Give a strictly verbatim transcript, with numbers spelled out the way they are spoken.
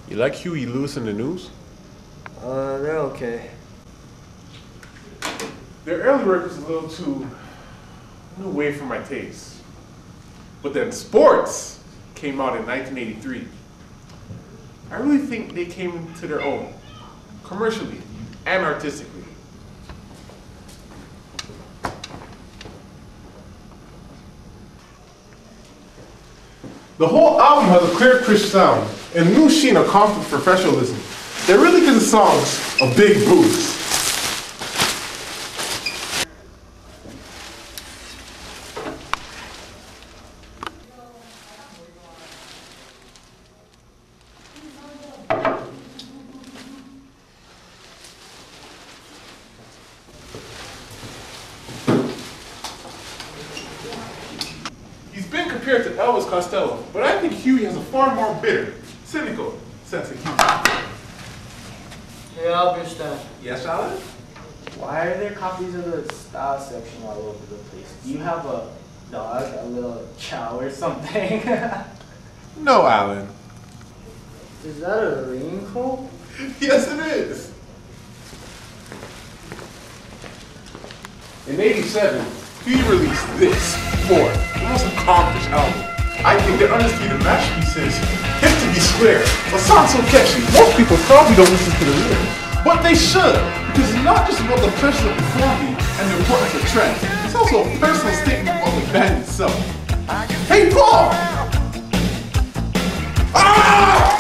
You like Huey Lewis in the News? Uh, they're okay. Their early work was a little too new wave for my taste. But then Sports came out in nineteen eighty-three. I really think they came to their own, commercially and artistically. The whole album has a clear, crisp sound and a new sheen of confident professionalism that really gives the songs a big boost. He's been compared to Elvis Costello, but I think Huey has a far more bitter, cynical sense of humor. Hey, Albert. Yes, Alan? Why are there copies of the style section all over the place? Do you have a dog, a little chow or something? No, Alan. Is that a raincoat? Yes, it is. In eighty-seven, he released this, Four, the most accomplished album. I think their undisputed masterpiece is Hip to Be Square, a song so catchy, most people probably don't listen to the lyrics. But they should, because it's not just about the pleasure of performing and the importance of trends, it's also a personal statement about the band itself. Hey, Paul! Ah!